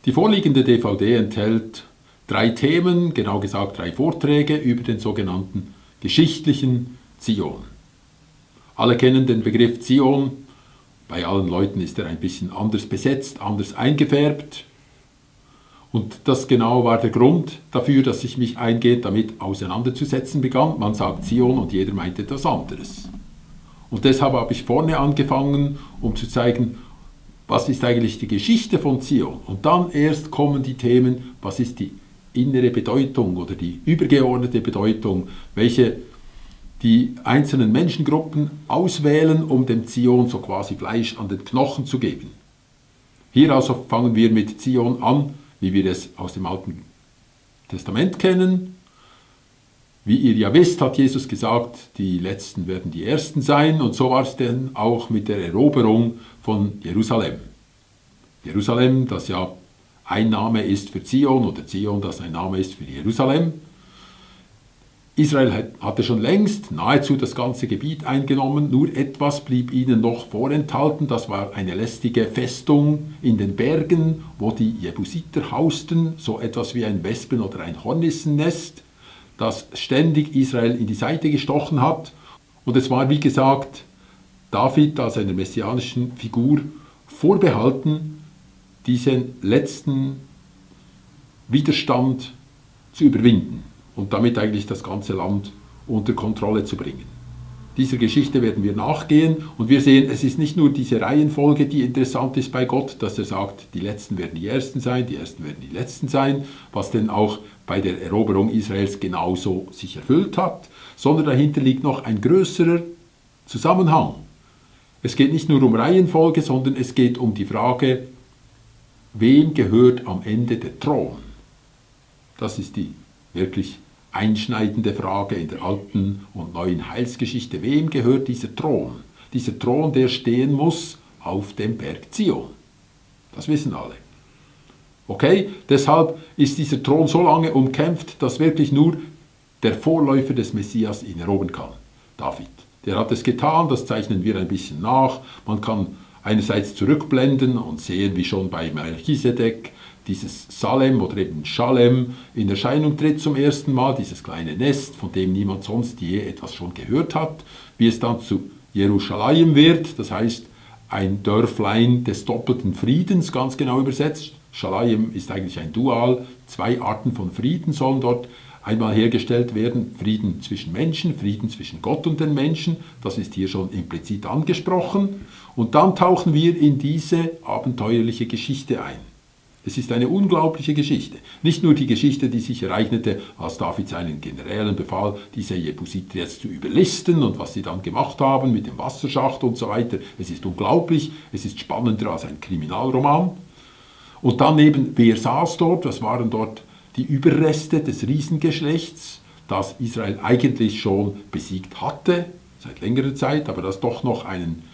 Die vorliegende DVD enthält 3 Themen, genau gesagt 3 Vorträge über den sogenannten geschichtlichen Zion. Alle kennen den Begriff Zion. Bei allen Leuten ist er ein bisschen anders besetzt, anders eingefärbt. Und das genau war der Grund dafür, dass ich mich eingehend damit auseinanderzusetzen begann. Man sagt Zion und jeder meint etwas anderes. Und deshalb habe ich vorne angefangen, um zu zeigen, was ist eigentlich die Geschichte von Zion? Und dann erst kommen die Themen, was ist die innere Bedeutung oder die übergeordnete Bedeutung, welche die einzelnen Menschengruppen auswählen, um dem Zion so quasi Fleisch an den Knochen zu geben. Hier also fangen wir mit Zion an, wie wir es aus dem Alten Testament kennen. Wie ihr ja wisst, hat Jesus gesagt, die Letzten werden die Ersten sein, und so war es denn auch mit der Eroberung von Jerusalem. Jerusalem, das ja ein Name ist für Zion, oder Zion, das ein Name ist für Jerusalem. Israel hatte schon längst nahezu das ganze Gebiet eingenommen, nur etwas blieb ihnen noch vorenthalten, das war eine lästige Festung in den Bergen, wo die Jebusiter hausten, so etwas wie ein Wespen- oder ein Hornissennest, das ständig Israel in die Seite gestochen hat. Und es war, wie gesagt, David als einer messianischen Figur vorbehalten, diesen letzten Widerstand zu überwinden und damit eigentlich das ganze Land unter Kontrolle zu bringen. Dieser Geschichte werden wir nachgehen und wir sehen, es ist nicht nur diese Reihenfolge, die interessant ist bei Gott, dass er sagt, die Letzten werden die Ersten sein, die Ersten werden die Letzten sein, was denn auch bei der Eroberung Israels genauso sich erfüllt hat, sondern dahinter liegt noch ein größerer Zusammenhang. Es geht nicht nur um Reihenfolge, sondern es geht um die Frage, wem gehört am Ende der Thron? Das ist die wirklich einschneidende Frage in der alten und neuen Heilsgeschichte. Wem gehört dieser Thron? Dieser Thron, der stehen muss auf dem Berg Zion. Das wissen alle. Okay, deshalb ist dieser Thron so lange umkämpft, dass wirklich nur der Vorläufer des Messias ihn erobern kann, David. Der hat es getan, das zeichnen wir ein bisschen nach. Man kann einerseits zurückblenden und sehen, wie schon bei Melchisedek dieses Salem oder eben Schalem in Erscheinung tritt zum ersten Mal, dieses kleine Nest, von dem niemand sonst je etwas schon gehört hat, wie es dann zu Jerusalem wird, das heißt ein Dörflein des doppelten Friedens, ganz genau übersetzt. Schalem ist eigentlich ein Dual, 2 Arten von Frieden sollen dort einmal hergestellt werden, Frieden zwischen Menschen, Frieden zwischen Gott und den Menschen, das ist hier schon implizit angesprochen. Und dann tauchen wir in diese abenteuerliche Geschichte ein. Es ist eine unglaubliche Geschichte. Nicht nur die Geschichte, die sich ereignete, als David seinen Generälen befahl, diese Jebusiter jetzt zu überlisten und was sie dann gemacht haben mit dem Wasserschacht und so weiter. Es ist unglaublich, es ist spannender als ein Kriminalroman. Und dann eben, wer saß dort, was waren dort die Überreste des Riesengeschlechts, das Israel eigentlich schon besiegt hatte, seit längerer Zeit, aber das doch noch einen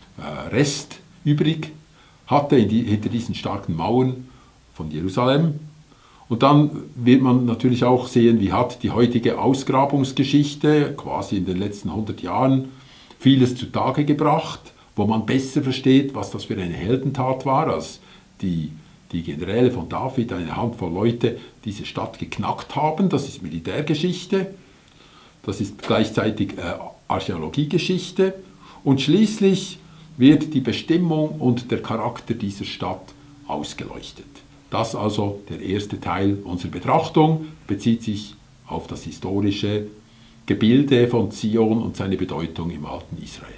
Rest übrig hatte hinter diesen starken Mauern von Jerusalem. Und dann wird man natürlich auch sehen, wie hat die heutige Ausgrabungsgeschichte quasi in den letzten 100 Jahren vieles zutage gebracht, wo man besser versteht, was das für eine Heldentat war, als die Generäle von David, eine Handvoll Leute, diese Stadt geknackt haben. Das ist Militärgeschichte, das ist gleichzeitig Archäologiegeschichte und schließlich wird die Bestimmung und der Charakter dieser Stadt ausgeleuchtet. Das also der erste Teil unserer Betrachtung, bezieht sich auf das historische Gebilde von Zion und seine Bedeutung im alten Israel.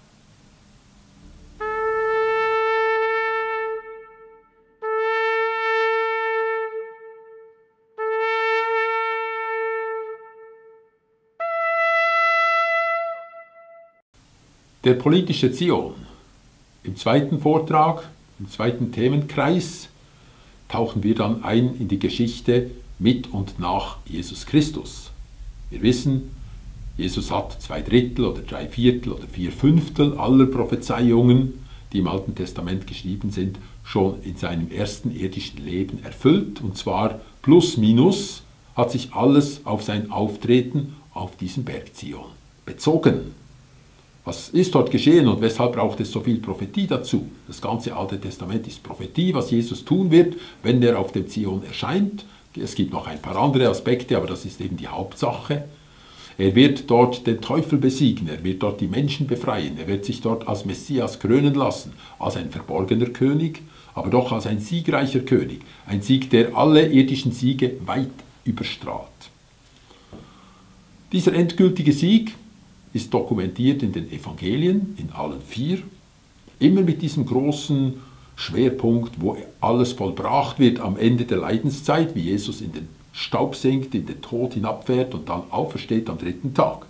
Der politische Zion. Im zweiten Vortrag, im zweiten Themenkreis, tauchen wir dann ein in die Geschichte mit und nach Jesus Christus. Wir wissen, Jesus hat 2/3 oder 3/4 oder 4/5 aller Prophezeiungen, die im Alten Testament geschrieben sind, schon in seinem ersten irdischen Leben erfüllt. Und zwar plus minus hat sich alles auf sein Auftreten auf diesem Berg Zion bezogen. Was ist dort geschehen und weshalb braucht es so viel Prophetie dazu? Das ganze Alte Testament ist Prophetie, was Jesus tun wird, wenn er auf dem Zion erscheint. Es gibt noch ein paar andere Aspekte, aber das ist eben die Hauptsache. Er wird dort den Teufel besiegen, er wird dort die Menschen befreien, er wird sich dort als Messias krönen lassen, als ein verborgener König, aber doch als ein siegreicher König. Ein Sieg, der alle irdischen Siege weit überstrahlt. Dieser endgültige Sieg ist dokumentiert in den Evangelien, in allen 4, immer mit diesem großen Schwerpunkt, wo alles vollbracht wird am Ende der Leidenszeit, wie Jesus in den Staub sinkt, in den Tod hinabfährt und dann aufersteht am 3. Tag.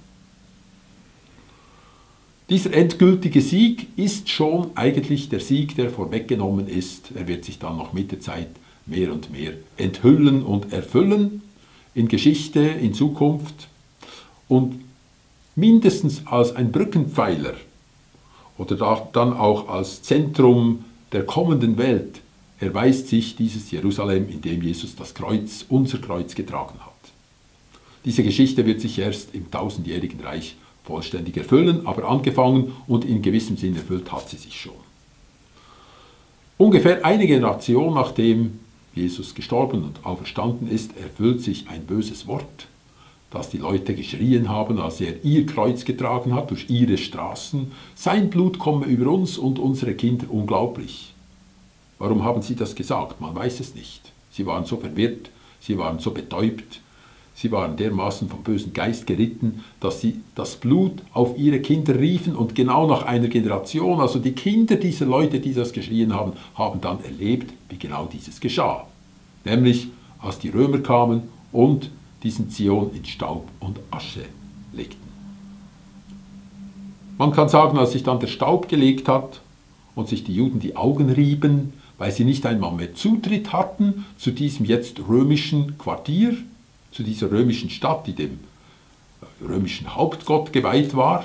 Dieser endgültige Sieg ist schon eigentlich der Sieg, der vorweggenommen ist. Er wird sich dann noch mit der Zeit mehr und mehr enthüllen und erfüllen, in Geschichte, in Zukunft und mindestens als ein Brückenpfeiler oder dann auch als Zentrum der kommenden Welt erweist sich dieses Jerusalem, in dem Jesus das Kreuz, unser Kreuz, getragen hat. Diese Geschichte wird sich erst im 1000-jährigen Reich vollständig erfüllen, aber angefangen und in gewissem Sinn erfüllt hat sie sich schon. Ungefähr eine Generation nachdem Jesus gestorben und auferstanden ist, erfüllt sich ein böses Wort, dass die Leute geschrien haben, als er ihr Kreuz getragen hat, durch ihre Straßen. Sein Blut komme über uns und unsere Kinder. Unglaublich. Warum haben sie das gesagt? Man weiß es nicht. Sie waren so verwirrt, sie waren so betäubt, sie waren dermaßen vom bösen Geist geritten, dass sie das Blut auf ihre Kinder riefen und genau nach einer Generation, also die Kinder dieser Leute, die das geschrien haben, haben dann erlebt, wie genau dieses geschah. Nämlich, als die Römer kamen und diesen Zion in Staub und Asche legten. Man kann sagen, als sich dann der Staub gelegt hat und sich die Juden die Augen rieben, weil sie nicht einmal mehr Zutritt hatten zu diesem jetzt römischen Quartier, zu dieser römischen Stadt, die dem römischen Hauptgott geweiht war,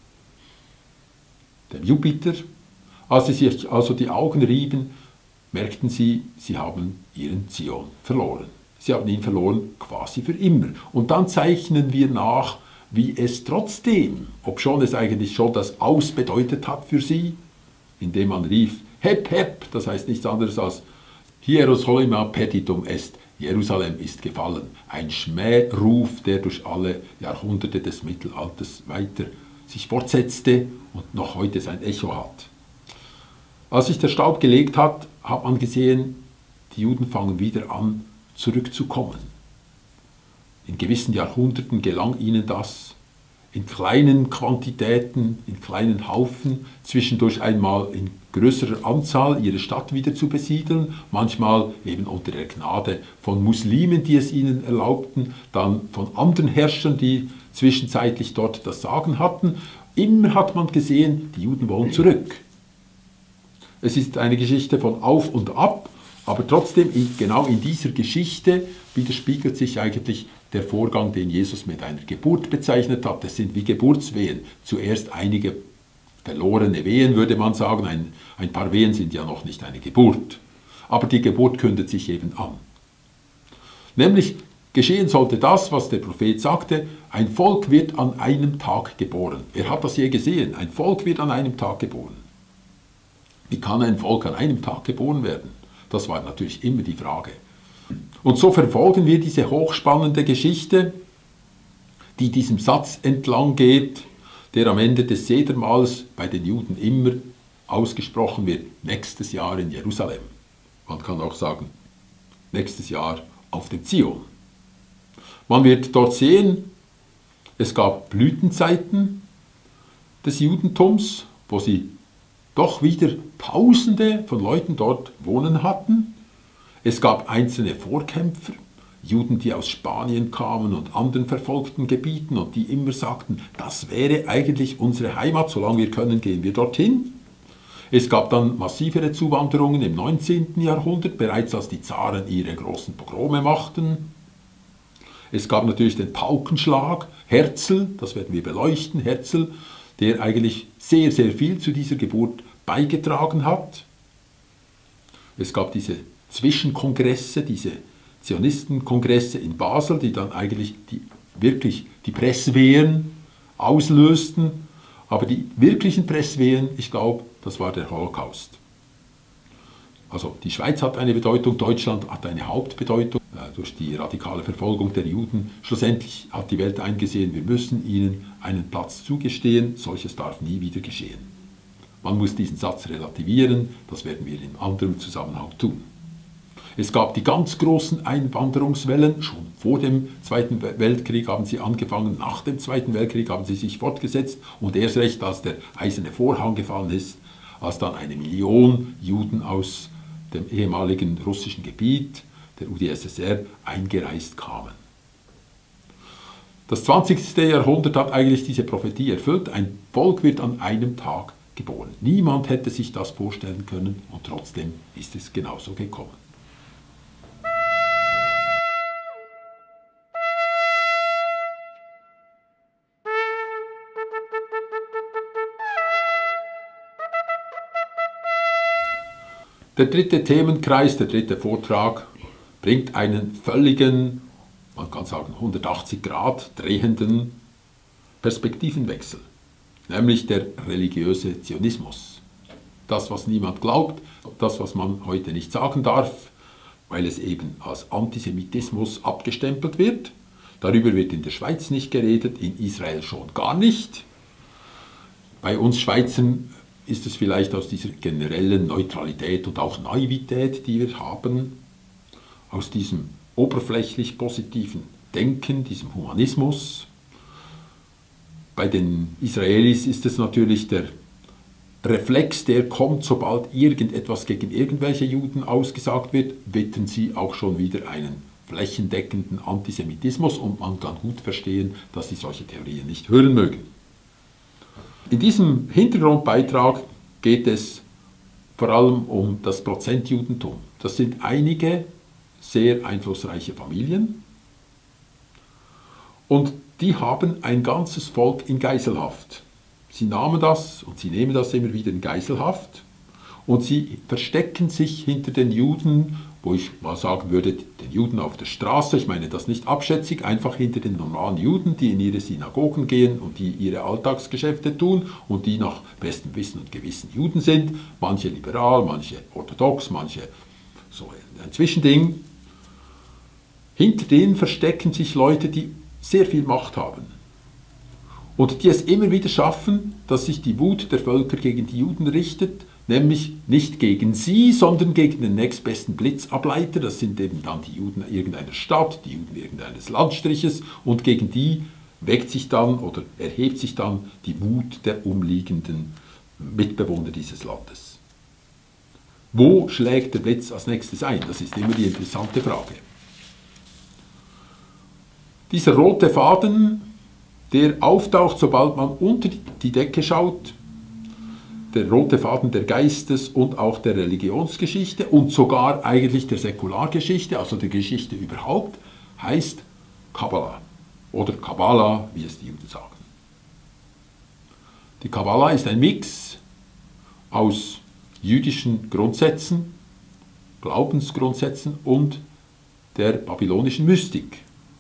dem Jupiter. Als sie sich also die Augen rieben, merkten sie, sie haben ihren Zion verloren. Sie haben ihn verloren quasi für immer. Und dann zeichnen wir nach, wie es trotzdem, obschon es eigentlich schon das Aus bedeutet hat für sie, indem man rief, Hep, hep, das heißt nichts anderes als Hierusalema perditum est, Jerusalem ist gefallen. Ein Schmähruf, der durch alle Jahrhunderte des Mittelalters weiter sich fortsetzte und noch heute sein Echo hat. Als sich der Staub gelegt hat, hat man gesehen, die Juden fangen wieder an, zurückzukommen. In gewissen Jahrhunderten gelang ihnen das, in kleinen Quantitäten, in kleinen Haufen, zwischendurch einmal in größerer Anzahl ihre Stadt wieder zu besiedeln, manchmal eben unter der Gnade von Muslimen, die es ihnen erlaubten, dann von anderen Herrschern, die zwischenzeitlich dort das Sagen hatten. Immer hat man gesehen, die Juden wollen zurück. Es ist eine Geschichte von Auf und Ab, aber trotzdem, genau in dieser Geschichte widerspiegelt sich eigentlich der Vorgang, den Jesus mit einer Geburt bezeichnet hat. Das sind wie Geburtswehen. Zuerst einige verlorene Wehen, würde man sagen. Ein paar Wehen sind ja noch nicht eine Geburt. Aber die Geburt kündet sich eben an. Nämlich geschehen sollte das, was der Prophet sagte, ein Volk wird an einem Tag geboren. Wer hat das je gesehen? Ein Volk wird an einem Tag geboren. Wie kann ein Volk an einem Tag geboren werden? Das war natürlich immer die Frage. Und so verfolgen wir diese hochspannende Geschichte, die diesem Satz entlang geht, der am Ende des Sedermahls bei den Juden immer ausgesprochen wird, nächstes Jahr in Jerusalem. Man kann auch sagen, nächstes Jahr auf dem Zion. Man wird dort sehen, es gab Blütenzeiten des Judentums, wo sie doch wieder Tausende von Leuten dort wohnen hatten. Es gab einzelne Vorkämpfer, Juden, die aus Spanien kamen und anderen verfolgten Gebieten und die immer sagten, das wäre eigentlich unsere Heimat, solange wir können, gehen wir dorthin. Es gab dann massivere Zuwanderungen im 19. Jahrhundert, bereits als die Zaren ihre großen Pogrome machten. Es gab natürlich den Paukenschlag, Herzl, das werden wir beleuchten, Herzl, der eigentlich sehr, sehr viel zu dieser Geburt beigetragen hat. Es gab diese Zwischenkongresse, diese Zionistenkongresse in Basel, die dann eigentlich wirklich die Presswehren auslösten. Aber die wirklichen Presswehen, ich glaube, das war der Holocaust. Also die Schweiz hat eine Bedeutung, Deutschland hat eine Hauptbedeutung durch die radikale Verfolgung der Juden. Schlussendlich hat die Welt eingesehen, wir müssen ihnen einen Platz zugestehen, solches darf nie wieder geschehen. Man muss diesen Satz relativieren, das werden wir in anderem Zusammenhang tun. Es gab die ganz großen Einwanderungswellen, schon vor dem Zweiten Weltkrieg haben sie angefangen, nach dem Zweiten Weltkrieg haben sie sich fortgesetzt und erst recht, als der eiserne Vorhang gefallen ist, als dann 1 Million Juden aus dem ehemaligen russischen Gebiet, der UdSSR, eingereist kamen. Das 20. Jahrhundert hat eigentlich diese Prophetie erfüllt, ein Volk wird an einem Tag geboren. Niemand hätte sich das vorstellen können und trotzdem ist es genauso gekommen. Der dritte Themenkreis, der dritte Vortrag, bringt einen völligen, man kann sagen 180 Grad drehenden Perspektivenwechsel, nämlich der religiöse Zionismus. Das, was niemand glaubt, das, was man heute nicht sagen darf, weil es eben als Antisemitismus abgestempelt wird. Darüber wird in der Schweiz nicht geredet, in Israel schon gar nicht. Bei uns Schweizern ist es vielleicht aus dieser generellen Neutralität und auch Naivität, die wir haben, aus diesem oberflächlich positiven Denken, diesem Humanismus. Bei den Israelis ist es natürlich der Reflex, der kommt, sobald irgendetwas gegen irgendwelche Juden ausgesagt wird, wittern sie auch schon wieder einen flächendeckenden Antisemitismus und man kann gut verstehen, dass sie solche Theorien nicht hören mögen. In diesem Hintergrundbeitrag geht es vor allem um das Prozentjudentum. Das sind einige sehr einflussreiche Familien und die haben ein ganzes Volk in Geiselhaft. Sie nahmen das und sie nehmen das immer wieder in Geiselhaft und sie verstecken sich hinter den Juden, wo ich mal sagen würde, den Juden auf der Straße, ich meine das nicht abschätzig, einfach hinter den normalen Juden, die in ihre Synagogen gehen und die ihre Alltagsgeschäfte tun und die nach bestem Wissen und Gewissen Juden sind, manche liberal, manche orthodox, manche so ein Zwischending. Hinter denen verstecken sich Leute, die sehr viel Macht haben und die es immer wieder schaffen, dass sich die Wut der Völker gegen die Juden richtet, nämlich nicht gegen sie, sondern gegen den nächstbesten Blitzableiter, das sind eben dann die Juden irgendeiner Stadt, die Juden irgendeines Landstriches und gegen die weckt sich dann oder erhebt sich dann die Wut der umliegenden Mitbewohner dieses Landes. Wo schlägt der Blitz als nächstes ein? Das ist immer die interessante Frage. Dieser rote Faden, der auftaucht, sobald man unter die Decke schaut, der rote Faden der Geistes- und auch der Religionsgeschichte und sogar eigentlich der Säkulargeschichte, also der Geschichte überhaupt, heißt Kabbala oder Kabbala, wie es die Juden sagen. Die Kabbala ist ein Mix aus jüdischen Grundsätzen, Glaubensgrundsätzen und der babylonischen Mystik.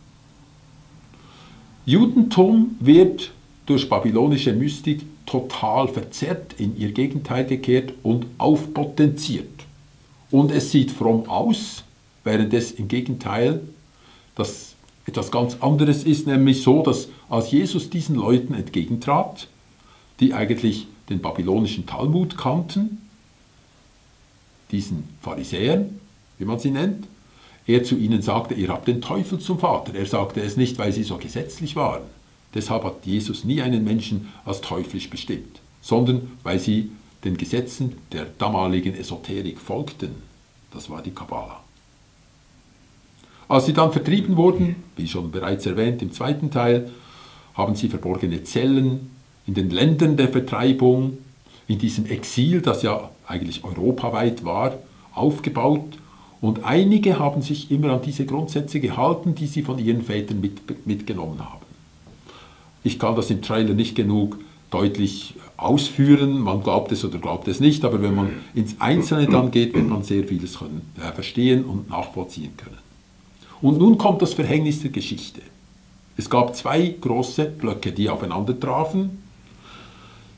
Judentum wird durch babylonische Mystik total verzerrt, in ihr Gegenteil gekehrt und aufpotenziert. Und es sieht fromm aus, während es im Gegenteil das etwas ganz anderes ist, nämlich so, dass als Jesus diesen Leuten entgegentrat, die eigentlich den babylonischen Talmud kannten, diesen Pharisäern, wie man sie nennt, er zu ihnen sagte, ihr habt den Teufel zum Vater. Er sagte es nicht, weil sie so gesetzlich waren. Deshalb hat Jesus nie einen Menschen als teuflisch bestimmt, sondern weil sie den Gesetzen der damaligen Esoterik folgten. Das war die Kabbala. Als sie dann vertrieben wurden, wie schon bereits erwähnt im zweiten Teil, haben sie verborgene Zellen in den Ländern der Vertreibung, in diesem Exil, das ja eigentlich europaweit war, aufgebaut. Und einige haben sich immer an diese Grundsätze gehalten, die sie von ihren Vätern mitgenommen haben. Ich kann das im Trailer nicht genug deutlich ausführen, man glaubt es oder glaubt es nicht, aber wenn man ins Einzelne dann geht, wird man sehr vieles verstehen und nachvollziehen können. Und nun kommt das Verhängnis der Geschichte. Es gab zwei große Blöcke, die aufeinander trafen.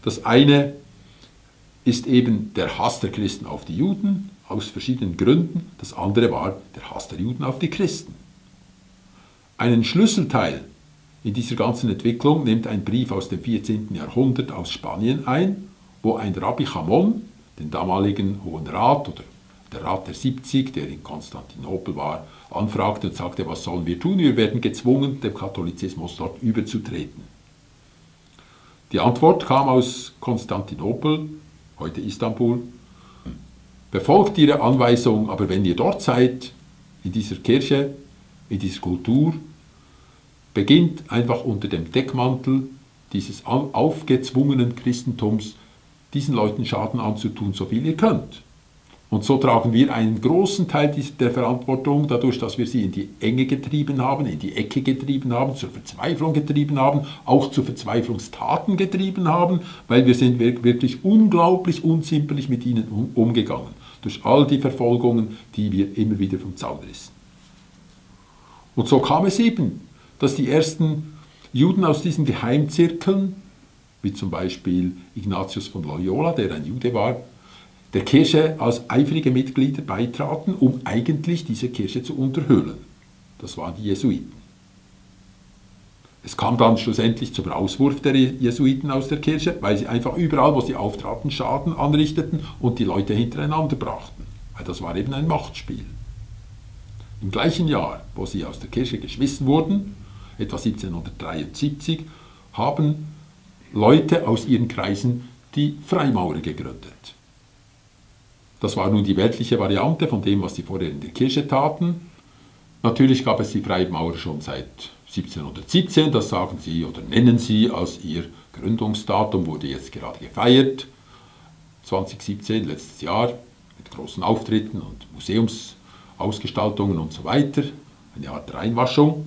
Das eine ist eben der Hass der Christen auf die Juden, aus verschiedenen Gründen. Das andere war der Hass der Juden auf die Christen. Einen Schlüsselteil in dieser ganzen Entwicklung nimmt ein Brief aus dem 14. Jahrhundert aus Spanien ein, wo ein Rabbi Chamon, den damaligen Hohen Rat oder der Rat der 70, der in Konstantinopel war, anfragte und sagte, was sollen wir tun? Wir werden gezwungen, dem Katholizismus dort überzutreten. Die Antwort kam aus Konstantinopel, heute Istanbul. Befolgt ihre Anweisung, aber wenn ihr dort seid, in dieser Kirche, in dieser Kultur, beginnt einfach unter dem Deckmantel dieses aufgezwungenen Christentums diesen Leuten Schaden anzutun, so viel ihr könnt. Und so tragen wir einen großen Teil der Verantwortung, dadurch, dass wir sie in die Enge getrieben haben, in die Ecke getrieben haben, zur Verzweiflung getrieben haben, auch zu Verzweiflungstaten getrieben haben, weil wir sind wirklich unglaublich unzimperlich mit ihnen umgegangen, durch all die Verfolgungen, die wir immer wieder vom Zaun rissen. Und so kam es eben, dass die ersten Juden aus diesen Geheimzirkeln, wie zum Beispiel Ignatius von Loyola, der ein Jude war, der Kirche als eifrige Mitglieder beitraten, um eigentlich diese Kirche zu unterhöhlen. Das waren die Jesuiten. Es kam dann schlussendlich zum Rauswurf der Jesuiten aus der Kirche, weil sie einfach überall, wo sie auftraten, Schaden anrichteten und die Leute hintereinander brachten. Weil das war eben ein Machtspiel. Im gleichen Jahr, wo sie aus der Kirche geschmissen wurden, etwa 1773, haben Leute aus ihren Kreisen die Freimaurer gegründet. Das war nun die weltliche Variante von dem, was sie vorher in der Kirche taten. Natürlich gab es die Freimaurer schon seit 1717, das sagen sie oder nennen sie als ihr Gründungsdatum, wurde jetzt gerade gefeiert. 2017, letztes Jahr, mit großen Auftritten und Museumsausgestaltungen und so weiter. Eine Art Reinwaschung.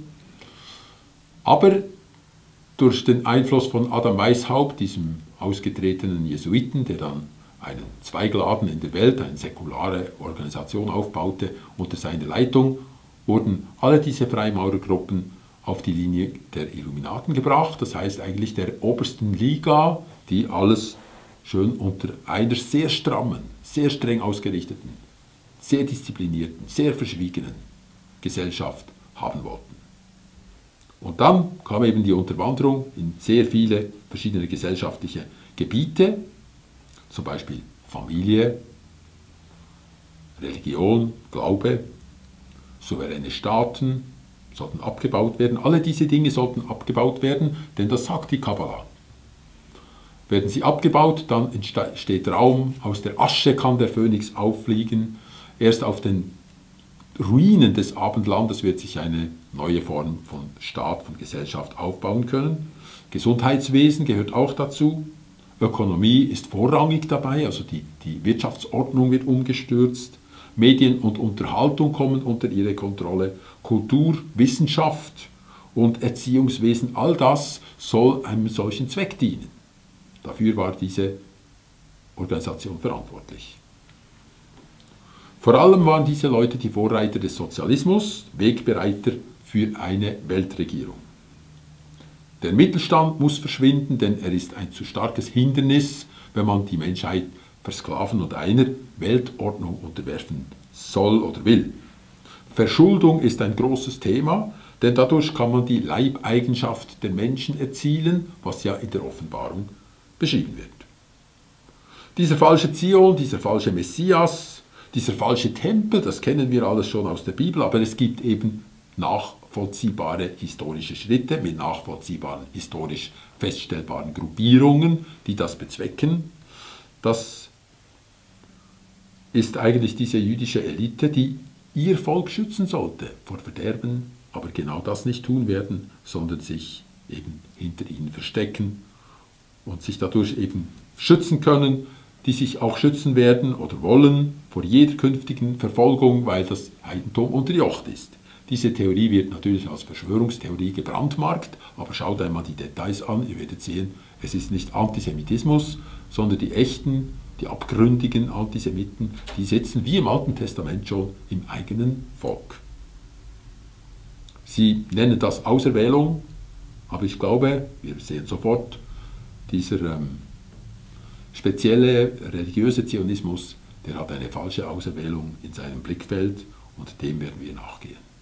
Aber durch den Einfluss von Adam Weishaupt, diesem ausgetretenen Jesuiten, der dann einen Zweigladen in der Welt, eine säkulare Organisation aufbaute, unter seiner Leitung, wurden alle diese Freimaurergruppen auf die Linie der Illuminaten gebracht, das heißt eigentlich der obersten Liga, die alles schön unter einer sehr strammen, sehr streng ausgerichteten, sehr disziplinierten, sehr verschwiegenen Gesellschaft haben wollten. Und dann kam eben die Unterwanderung in sehr viele verschiedene gesellschaftliche Gebiete, zum Beispiel Familie, Religion, Glaube, souveräne Staaten sollten abgebaut werden. Alle diese Dinge sollten abgebaut werden, denn das sagt die Kabbala. Werden sie abgebaut, dann entsteht Raum, aus der Asche kann der Phönix auffliegen. Erst auf den Ruinen des Abendlandes wird sich eine neue Form von Staat, von Gesellschaft aufbauen können. Gesundheitswesen gehört auch dazu. Ökonomie ist vorrangig dabei, also die Wirtschaftsordnung wird umgestürzt. Medien und Unterhaltung kommen unter ihre Kontrolle. Kultur, Wissenschaft und Erziehungswesen, all das soll einem solchen Zweck dienen. Dafür war diese Organisation verantwortlich. Vor allem waren diese Leute die Vorreiter des Sozialismus, Wegbereiter für eine Weltregierung. Der Mittelstand muss verschwinden, denn er ist ein zu starkes Hindernis, wenn man die Menschheit versklaven und einer Weltordnung unterwerfen soll oder will. Verschuldung ist ein großes Thema, denn dadurch kann man die Leibeigenschaft der Menschen erzielen, was ja in der Offenbarung beschrieben wird. Dieser falsche Zion, dieser falsche Messias, dieser falsche Tempel, das kennen wir alles schon aus der Bibel, aber es gibt eben nachvollziehbare historische Schritte mit nachvollziehbaren, historisch feststellbaren Gruppierungen, die das bezwecken. Das ist eigentlich diese jüdische Elite, die ihr Volk schützen sollte vor Verderben, aber genau das nicht tun werden, sondern sich eben hinter ihnen verstecken und sich dadurch eben schützen können, die sich auch schützen werden oder wollen vor jeder künftigen Verfolgung, weil das Heidentum unterjocht ist. Diese Theorie wird natürlich als Verschwörungstheorie gebrandmarkt, aber schaut einmal die Details an, ihr werdet sehen, es ist nicht Antisemitismus, sondern die echten, die abgründigen Antisemiten, die sitzen wie im Alten Testament schon im eigenen Volk. Sie nennen das Auserwählung, aber ich glaube, wir sehen sofort, dieser spezielle religiöse Zionismus, der hat eine falsche Auserwählung in seinem Blickfeld und dem werden wir nachgehen.